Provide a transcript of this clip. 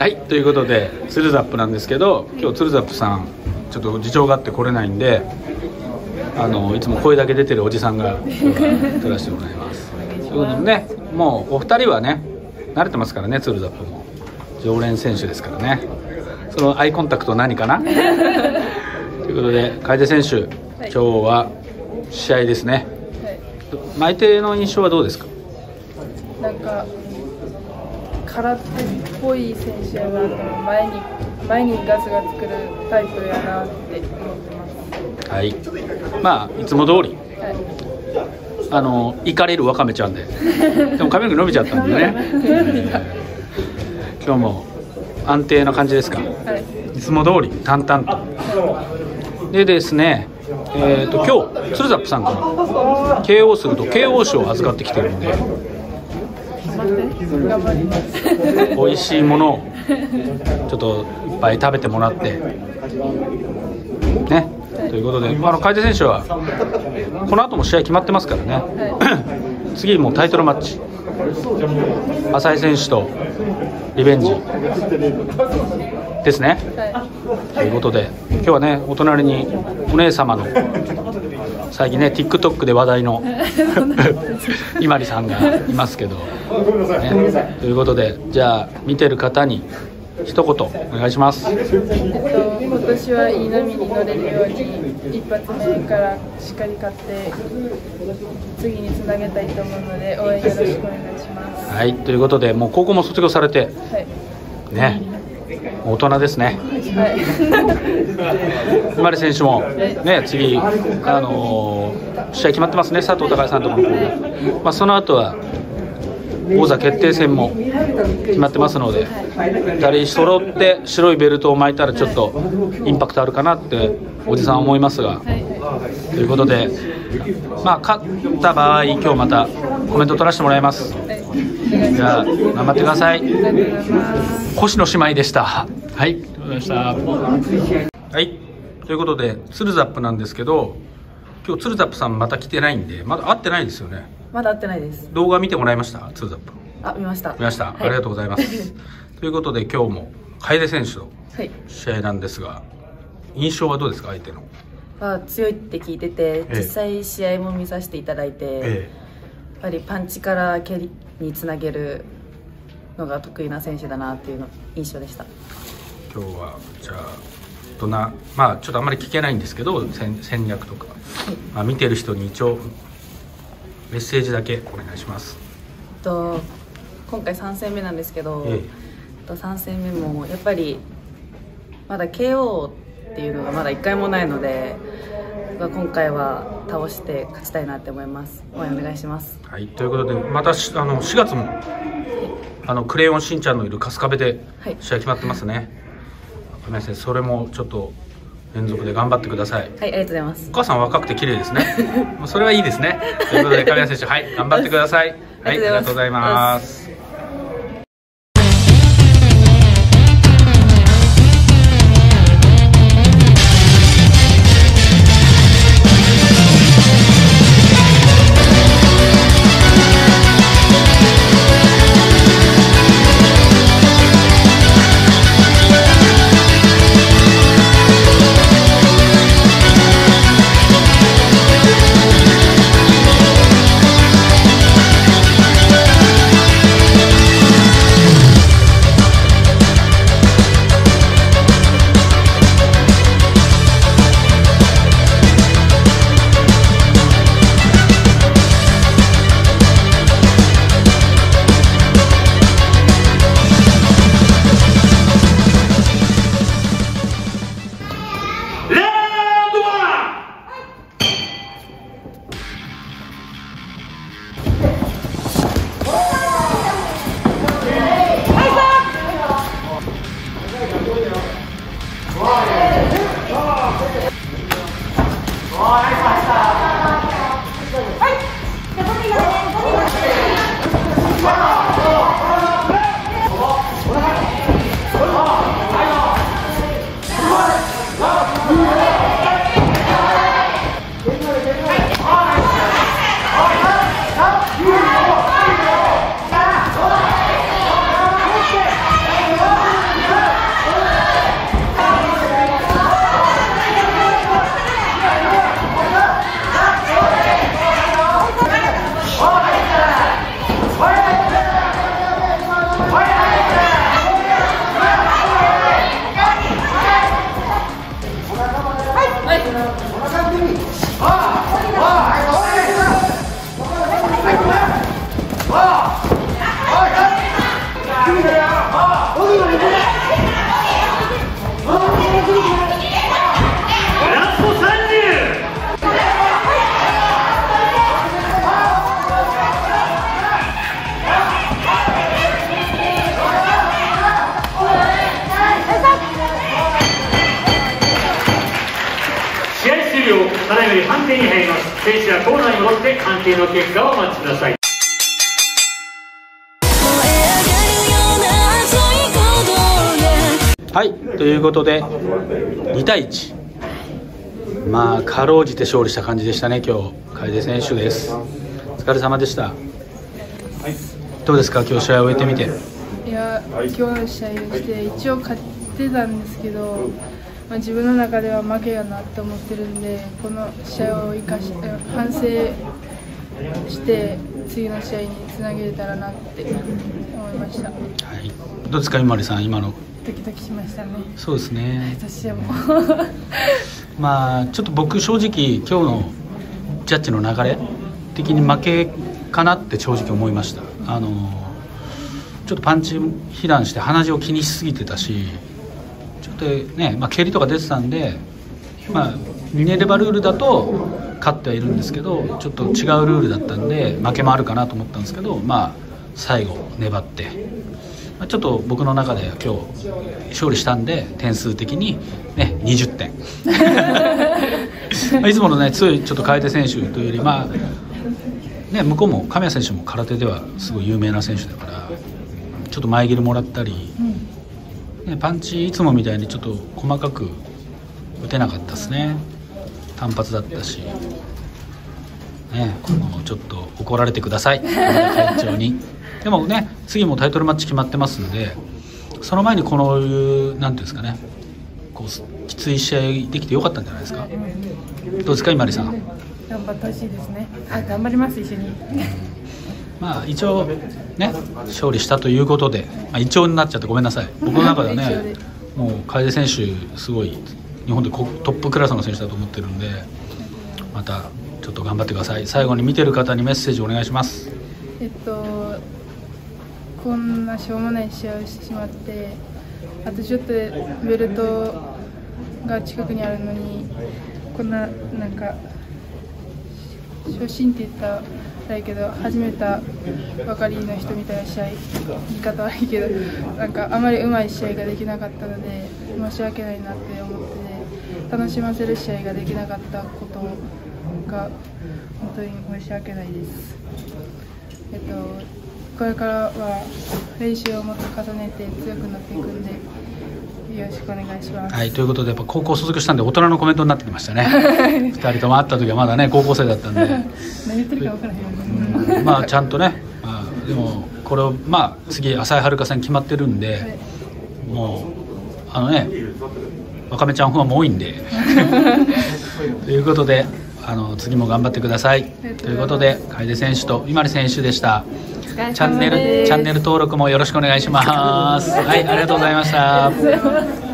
はい、ということでツルザップなんですけど、今日ツルザップさんちょっと事情があって来れないんで、いつも声だけ出てるおじさんが撮らせてもらいます。ということでね、もうお二人はね慣れてますからね、ツルザップも常連選手ですからね。そのアイコンタクト何かなということで、楓選手、今日は試合ですね。相手の印象はどうですか？ なんか空手っぽい選手やなと、前にガツガツくるタイプやなって思ってます。 はい、まあいつも通り、行かれるわかめちゃんででも髪の毛伸びちゃったんでね、今日も安定な感じですか？いつも通り淡々とでですね、今日ツルザップさんから KO すると KO 賞を預かってきてるんで、美味しいものをちょっといっぱい食べてもらってね、ということで、楓選手はこの後も試合決まってますからね、次もうタイトルマッチ、浅井選手とリベンジですね、ということで今日はね、お隣にお姉様の最近ね TikTok で話題の伊まりさんがいますけど、ね、ということで、じゃあ見てる方に一言お願いします。 今年はいい波に乗れるように一発目からしっかり勝って次につなげたいと思うので、応援よろしくお願いします。 はい、ということで、もう高校も卒業されて、ね、大人ですね。伊まり選手もね、次試合決まってますね、佐藤孝さんとこの方、その後は王座決定戦も決まってますので、2人揃って白いベルトを巻いたらちょっとインパクトあるかなっておじさんは思いますが、ということで、勝った場合今日またコメント取らせてもらいます。じゃあ頑張ってください。星野姉妹でした。はい、ありがとうございました。はい、ということでツルザップなんですけど、今日ツルザップさんまた来てないんで、まだ会ってないですよね。 まだ会ってないです。 動画見てもらいました？ツルザップ見ました。 見ました、はい、ありがとうございますということで今日も楓選手と試合なんですが、印象はどうですか？相手の強いって聞いてて、実際試合も見させていただいて、やっぱりパンチから蹴りにつなげるのが得意な選手だなっていう印象でした。 今日はじゃあどんな、ちょっとあんまり聞けないんですけど、戦略とか、見てる人に一応メッセージだけお願いします。 今回3戦目なんですけど、3戦目もやっぱりまだ KO っていうのがまだ1回もないので、今回は倒して勝ちたいなって思います。応援お願いします。 はい、ということで、また4月もクレヨンしんちゃんのいる春日部で試合決まってますね。亀井先生、それもちょっと連続で頑張ってください。 はい、ありがとうございます。 お母さん若くて綺麗ですねそれはいいですね。ということで亀井選手、はい、頑張ってください。はい、ありがとうございます。 って判定の結果をお待ちください。 はい、ということで2対1、まあかろうじて勝利した感じでしたね。今日楓選手です。お疲れ様でした。どうですか、今日試合を終えてみて。 いや、今日の試合をして一応勝ってたんですけど、自分の中では負けやなって思ってるんで、この試合を反省して次の試合につなげれたらなって思いました。はい、 どうですか、今里さん、今の。 ドキドキしましたね。 そうですね。 私はもまあちょっと僕正直今日のジャッジの流れ的に負けかなって正直思いました。ちょっとパンチ被弾して鼻血を気にしすぎてたし、ちょっとね、蹴りとか出てたんで、ミネルヴァルールだと勝ってはいるんですけど、ちょっと違うルールだったんで負けもあるかなと思ったんですけど、最後粘って。ちょっと僕の中で今日勝利したんで、点数的に、ね、20点いつもの、ね、強いちょっと楓選手というより、ね、向こうも神谷選手も空手ではすごい有名な選手だから、ちょっと前蹴りもらったり、ね、パンチいつもみたいにちょっと細かく打てなかったですね。単発だったし、ね、ちょっと怒られてください会長に。でもね、次もタイトルマッチ決まってますので、その前にこのなんていうんですかね、こうきつい試合できてよかったんじゃないですか。どうですか、今里さん。 頑張ってほしいですね。頑張ります、一緒に。 一応ね、勝利したということで、一応になっちゃってごめんなさい。僕の中ではね、もう楓選手すごい日本でトップクラスの選手だと思ってるんで、またちょっと頑張ってください。最後に見てる方にメッセージお願いします。 こんなしょうもない試合をしてしまって、あとちょっとでベルトが近くにあるのに、こんななんか初心って言ったらあれけど、始めたばかりの人みたいな試合、言い方悪いけど、なんかあまりうまい試合ができなかったので申し訳ないなって思って、楽しませる試合ができなかったことが本当に申し訳ないです。これからは練習をもっと重ねて強くなっていくんで、よろしくお願いします。はい、 ということで、やっぱ高校卒業したんで大人のコメントになってきましたね2人とも会った時はまだね高校生だったんで何言ってるか分からへんちゃんとね、でもこれを次朝井遥戦決まってるんで、はい、もうわかめちゃんファンも多いんでということで次も頑張ってくださいということで、楓選手と今里選手でした。チャンネル登録もよろしくお願いします。はい、ありがとうございました。